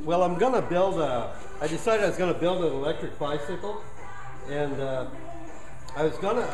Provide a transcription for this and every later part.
Well, I'm gonna build I decided I was gonna build an electric bicycle, and I was gonna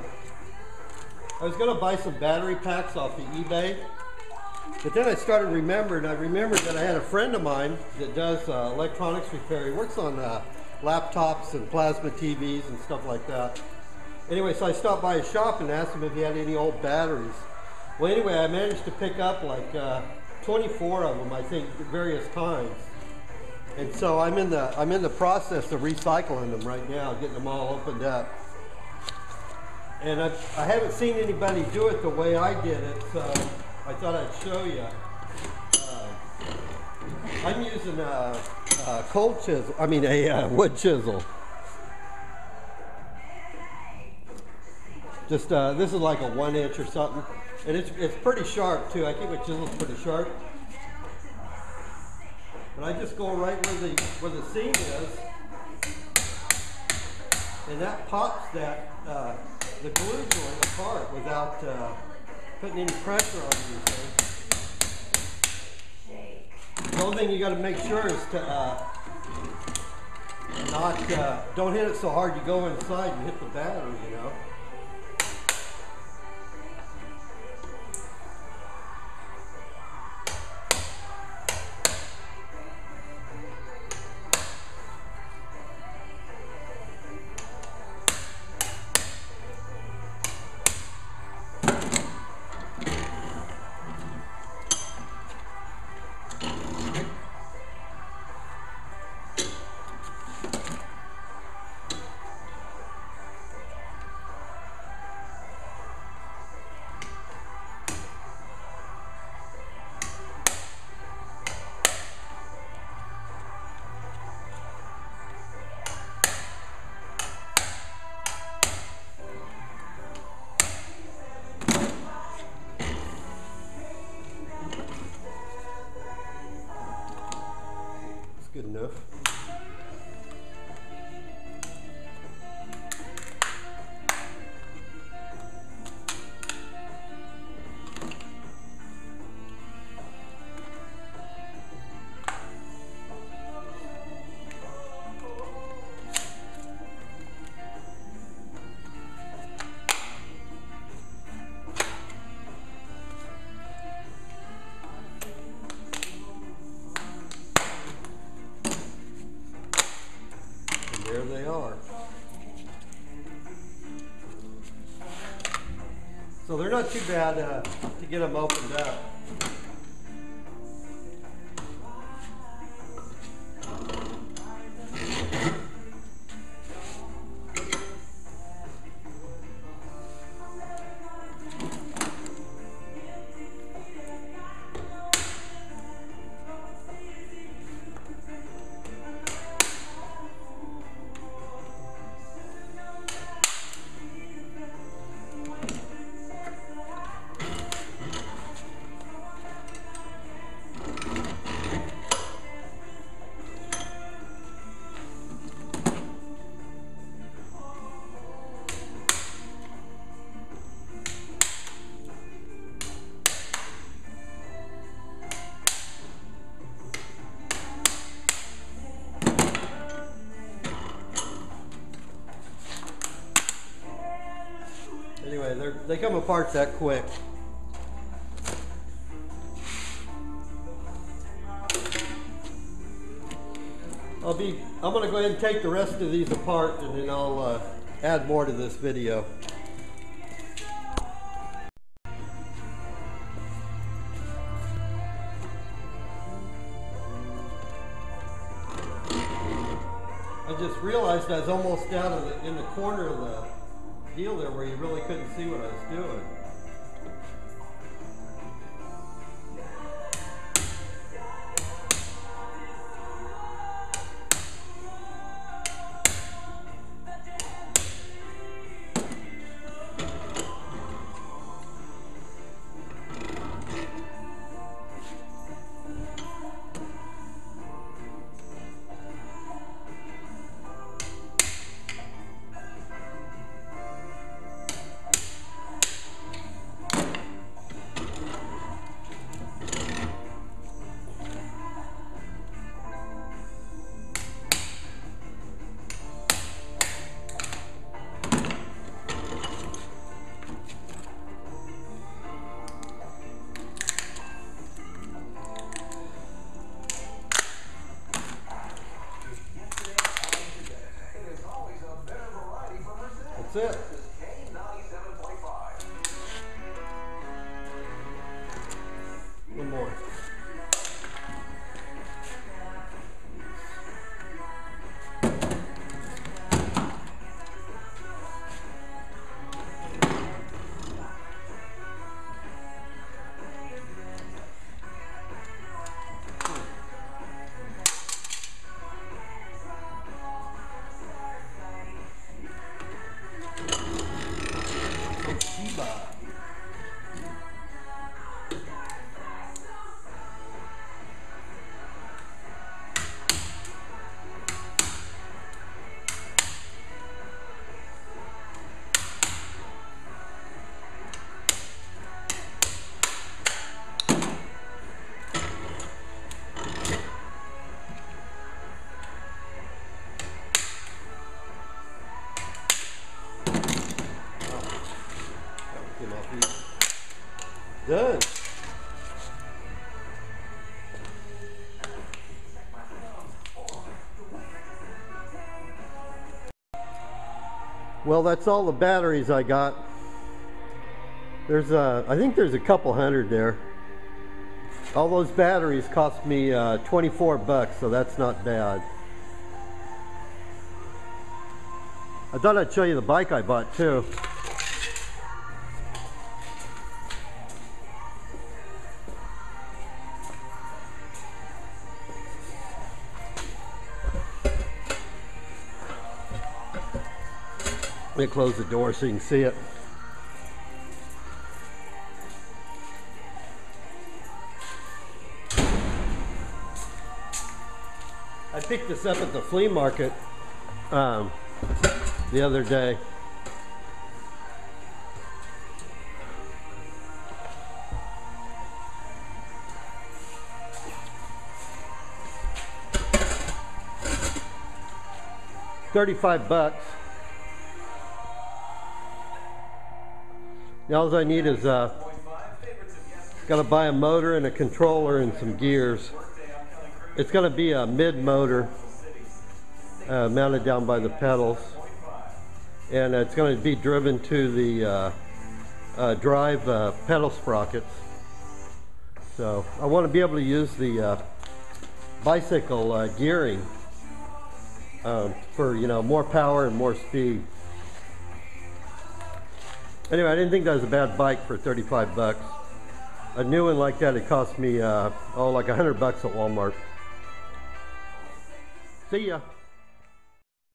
buy some battery packs off the eBay. But then I started remembering. I remembered that I had a friend of mine that does electronics repair. He works on laptops and plasma TVs and stuff like that. Anyway, so I stopped by his shop and asked him if he had any old batteries. Well, anyway, I managed to pick up like 24 of them, I think, at various times. And so I'm in the process of recycling them right now, getting them all opened up. And I haven't seen anybody do it the way I did it, so I thought I'd show you. I'm using a cold chisel, a wood chisel. Just this is like a 1 inch or something, and it's pretty sharp too. I think my chisel's pretty sharp. But I just go right where the seam is, and that pops the glue joint apart without putting any pressure on anything. The only thing you got to make sure is to don't hit it so hard you go inside and hit the battery, you know. Good enough. There they are. So they're not too bad to get them opened up. Anyway, they come apart that quick. I'm going to go ahead and take the rest of these apart, and then I'll add more to this video. I just realized I was almost down in the corner of the deal there where you really couldn't see what I was doing. Done. Well, that's all the batteries I got. I think there's a couple hundred there. All those batteries cost me 24 bucks, so that's not bad. I thought I'd show you the bike I bought too. Let me close the door so you can see it. I picked this up at the flea market the other day. $35. Now all I need is gotta buy a motor and a controller and some gears. It's gonna be a mid motor mounted down by the pedals, and it's gonna be driven to the drive pedal sprockets. So I want to be able to use the bicycle gearing for, you know, more power and more speed. Anyway, I didn't think that was a bad bike for 35 bucks. A new one like that, it cost me like $100 at Walmart. See ya.